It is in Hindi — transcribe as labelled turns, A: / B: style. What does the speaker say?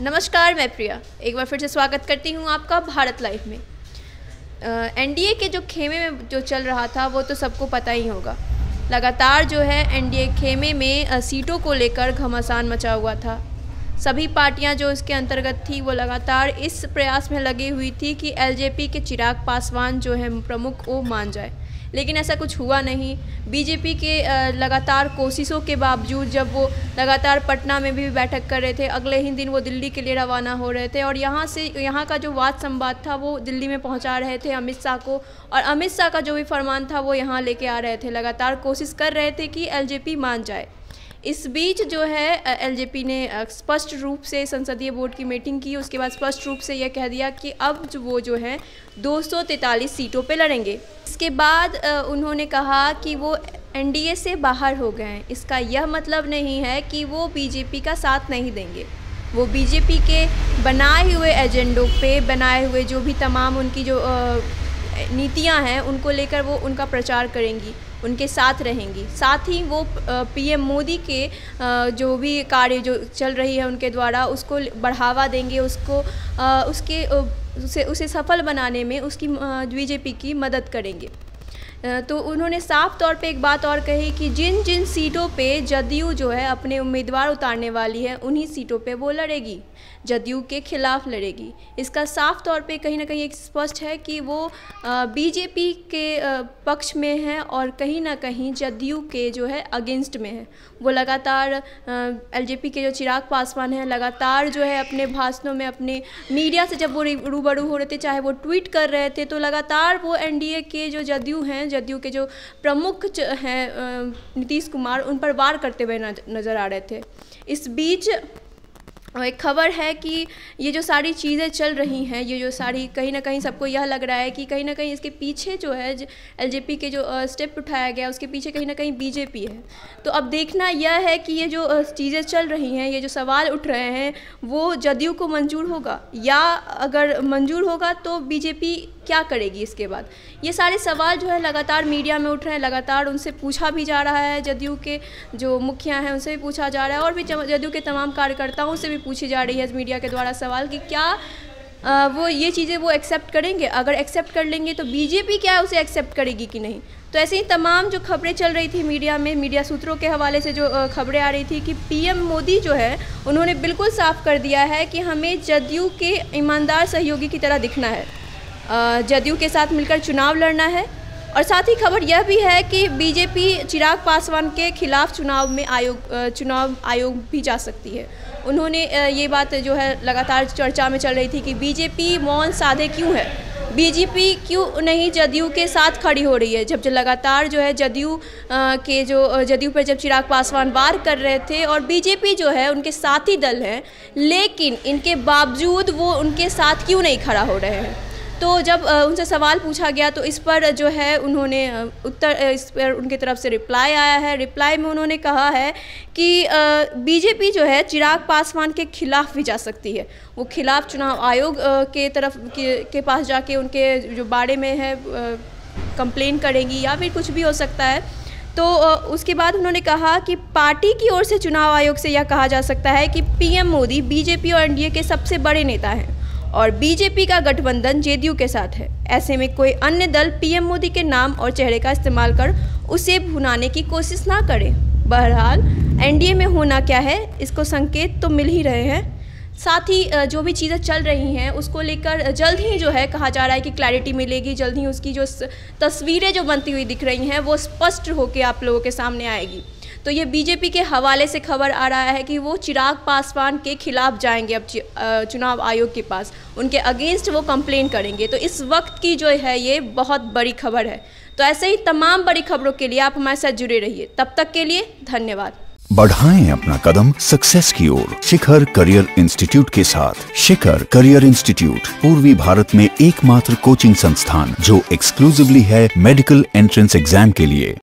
A: नमस्कार, मैं प्रिया एक बार फिर से स्वागत करती हूँ आपका भारत लाइव में। एनडीए के जो खेमे में जो चल रहा था वो तो सबको पता ही होगा। लगातार जो है एनडीए खेमे में सीटों को लेकर घमासान मचा हुआ था। सभी पार्टियां जो इसके अंतर्गत थी वो लगातार इस प्रयास में लगी हुई थी कि एलजेपी के चिराग पासवान जो है प्रमुख वो मान जाए, लेकिन ऐसा कुछ हुआ नहीं। बीजेपी के लगातार कोशिशों के बावजूद जब वो लगातार पटना में भी बैठक कर रहे थे, अगले ही दिन वो दिल्ली के लिए रवाना हो रहे थे और यहाँ का जो वाद संवाद था वो दिल्ली में पहुंचा रहे थे अमित शाह को, और अमित शाह का जो भी फरमान था वो यहाँ लेके आ रहे थे। लगातार कोशिश कर रहे थे कि एलजेपी मान जाए। इस बीच जो है एलजेपी ने स्पष्ट रूप से संसदीय बोर्ड की मीटिंग की, उसके बाद स्पष्ट रूप से यह कह दिया कि अब वो जो है 243 सीटों पे लड़ेंगे। इसके बाद उन्होंने कहा कि वो एनडीए से बाहर हो गए हैं। इसका यह मतलब नहीं है कि वो बीजेपी का साथ नहीं देंगे। वो बीजेपी के बनाए हुए एजेंडों पे, बनाए हुए जो भी तमाम उनकी जो नीतियां हैं उनको लेकर वो उनका प्रचार करेंगी, उनके साथ रहेंगी। साथ ही वो पीएम मोदी के जो भी कार्य जो चल रही है उनके द्वारा उसको बढ़ावा देंगे, उसे सफल बनाने में उसकी बीजेपी की मदद करेंगे। तो उन्होंने साफ तौर पे एक बात और कही कि जिन जिन सीटों पे जदयू जो है अपने उम्मीदवार उतारने वाली है उन्हीं सीटों पे वो लड़ेगी, जदयू के खिलाफ लड़ेगी। इसका साफ तौर पे कहीं ना कहीं एक स्पष्ट है कि वो बीजेपी के पक्ष में है और कहीं ना कहीं जदयू के जो है अगेंस्ट में है। वो लगातार एलजेपी के जो चिराग पासवान हैं लगातार जो है अपने भाषणों में, अपने मीडिया से जब वो रूबरू हो रहे थे, चाहे वो ट्वीट कर रहे थे, तो लगातार वो एनडीए के जो जदयू हैं, जदयू के जो प्रमुख हैं नीतीश कुमार, उन पर वार करते हुए नज़र आ रहे थे। इस बीच एक खबर है कि ये जो सारी चीज़ें चल रही हैं, ये जो सारी कहीं ना कहीं सबको यह लग रहा है कि कहीं ना कहीं इसके पीछे जो है एलजेपी के जो स्टेप उठाया गया उसके पीछे कहीं ना कहीं बीजेपी है। तो अब देखना यह है कि ये जो चीज़ें चल रही हैं, ये जो सवाल उठ रहे हैं, वो जदयू को मंजूर होगा, या अगर मंजूर होगा तो बीजेपी क्या करेगी इसके बाद। ये सारे सवाल जो है लगातार मीडिया में उठ रहे हैं, लगातार उनसे पूछा भी जा रहा है, जदयू के जो मुखिया हैं उनसे भी पूछा जा रहा है और भी जदयू के तमाम कार्यकर्ताओं से भी पूछी जा रही है मीडिया के द्वारा सवाल कि क्या वो ये चीज़ें वो एक्सेप्ट करेंगे। अगर एक्सेप्ट कर लेंगे तो बीजेपी क्या उसे एक्सेप्ट करेगी कि नहीं। तो ऐसे ही तमाम जो खबरें चल रही थी मीडिया में, मीडिया सूत्रों के हवाले से जो खबरें आ रही थी कि पीएम मोदी जो है उन्होंने बिल्कुल साफ कर दिया है कि हमें जदयू के ईमानदार सहयोगी की तरह दिखना है, जदयू के साथ मिलकर चुनाव लड़ना है। और साथ ही खबर यह भी है कि बीजेपी चिराग पासवान के खिलाफ चुनाव आयोग भी जा सकती है। उन्होंने ये बात जो है लगातार चर्चा में चल रही थी कि बीजेपी मौन साधे क्यों है, बीजेपी क्यों नहीं जदयू के साथ खड़ी हो रही है। जब लगातार जो है जदयू पर जब चिराग पासवान वार कर रहे थे और बीजेपी जो है उनके साथी दल हैं, लेकिन इनके बावजूद वो उनके साथ क्यों नहीं खड़ा हो रहे हैं। तो जब उनसे सवाल पूछा गया तो इस पर जो है उन्होंने इस पर उनकी तरफ से रिप्लाई आया है। रिप्लाई में उन्होंने कहा है कि बीजेपी जो है चिराग पासवान के खिलाफ भी जा सकती है। वो खिलाफ चुनाव आयोग के पास जाके उनके जो बारे में है कंप्लेन करेंगी या फिर कुछ भी हो सकता है। तो उसके बाद उन्होंने कहा कि पार्टी की ओर से चुनाव आयोग से यह कहा जा सकता है कि पीएम मोदी बीजेपी और एनडीए के सबसे बड़े नेता हैं और बीजेपी का गठबंधन जदयू के साथ है। ऐसे में कोई अन्य दल पीएम मोदी के नाम और चेहरे का इस्तेमाल कर उसे भुनाने की कोशिश ना करे। बहरहाल एनडीए में होना क्या है, इसको संकेत तो मिल ही रहे हैं। साथ ही जो भी चीज़ें चल रही हैं उसको लेकर जल्द ही जो है कहा जा रहा है कि क्लैरिटी मिलेगी, जल्द ही उसकी जो तस्वीरें जो बनती हुई दिख रही हैं वो स्पष्ट होकर आप लोगों के सामने आएगी। तो ये बीजेपी के हवाले से खबर आ रहा है कि वो चिराग पासवान के खिलाफ जाएंगे अब चुनाव आयोग के पास, उनके अगेंस्ट वो कंप्लेन करेंगे। तो इस वक्त की जो है ये बहुत बड़ी खबर है। तो ऐसे ही तमाम बड़ी खबरों के लिए आप हमारे साथ जुड़े रहिए। तब तक के लिए धन्यवाद।
B: बढ़ाएं अपना कदम सक्सेस की ओर शिखर करियर इंस्टीट्यूट के साथ। शिखर करियर इंस्टीट्यूट पूर्वी भारत में एकमात्र कोचिंग संस्थान जो एक्सक्लूसिवली है मेडिकल एंट्रेंस एग्जाम के लिए।